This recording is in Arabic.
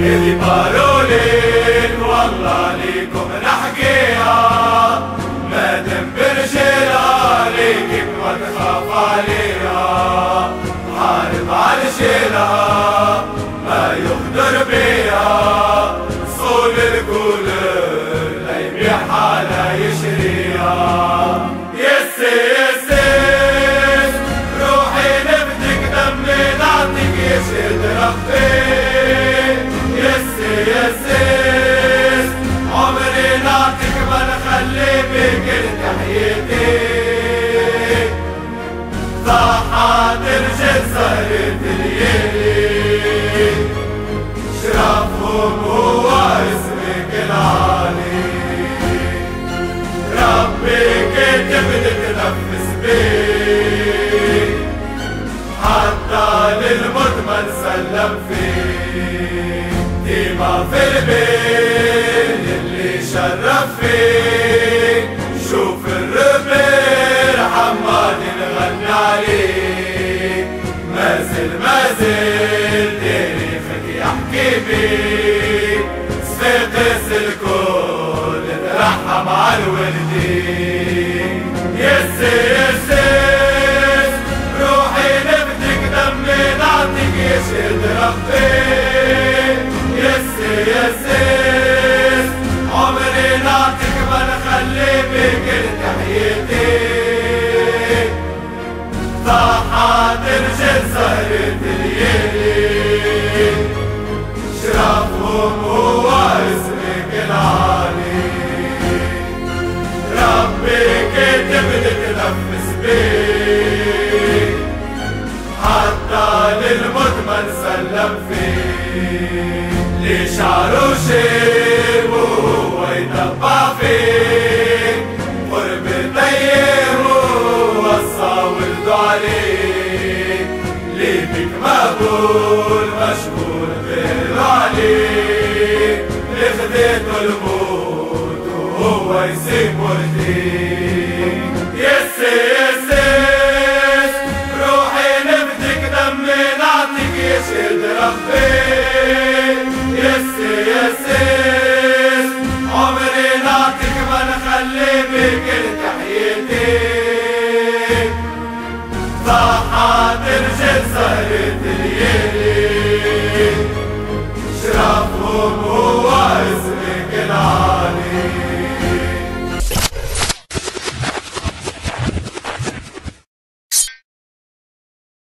إذ قالولين والله ليكم نحكيها، ما تنبر جلاليك ما تخاف عليها، حارب على شيلها ما يخدر بيها، صول الكل لا يبيع حالا يشريها. يسي يسيس روحي نفدك دمي نعطيك يشهد ربي، يسي يسيس عمري نعطيك ما نخلي بك تحيتي، ضحى ترجل سهرة الليل، شرفهم هو اسمك العالي، ربي كتب تتنفس بيك، حتى للموت ما نسلم فيك، ديما في البيت اللي شرف فيك، شوف الربيع حماد نغني عليك، مازل تاريخك يحكي بيك، صفاقس الكل ترحم على الوالدين. يسي يسيس روحي نفدك دمي نعطيك يشهد ربي، يسي يسيس عمري نعطيك ما نخلي بك تحيتي، ضحى ترجل سهرة الليل، شرفهم هو اسمك العالي، ربي كتب تتنفس بيك، حتى للموت ما نسلم فيك، ليش عروشي وهو يتبع فيك، قرب طيب ووصى ولده عليك، ليه بك مقبول مشغول غير عليك، اللي خذيته الموت وهو يسيب مرتين. يسي يسيس روحي نفدك دمي نعطيك يشهد ربي، يسي يسيس عمري نعطيك ما نخلي بك تحيتي، ضحى ترجل سهرة